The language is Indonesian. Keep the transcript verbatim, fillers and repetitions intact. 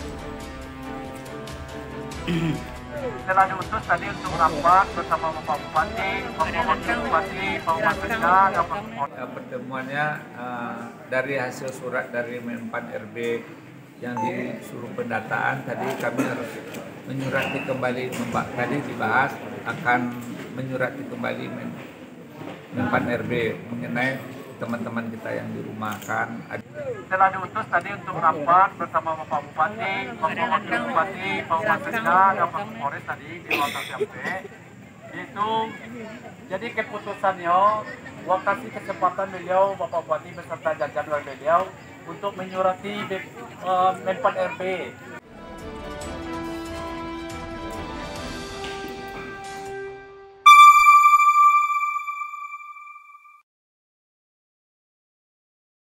Setelah diutus tadi untuk rapat bersama Bapak Bupati, Bapak Wakil Bupati, Pak Wakilnya, dan Pak Kapolres. Pertemuannya uh, dari hasil surat dari Menpan R B yang disuruh pendataan, tadi kami harus menyurati kembali, tadi dibahas akan menyurati kembali Menpan R B mengenai teman-teman kita yang dirumahkan. Setelah diutus tadi untuk rapat bersama Bapak Bupati, Bapak Wakil Bupati, Pak Wakilnya, dan Pak Kapolres tadi di Kota Siampe, itu jadi keputusannya gua kasih kesempatan beliau Bapak Bupati beserta jajaran beliau untuk menyurati uh, Menpan R B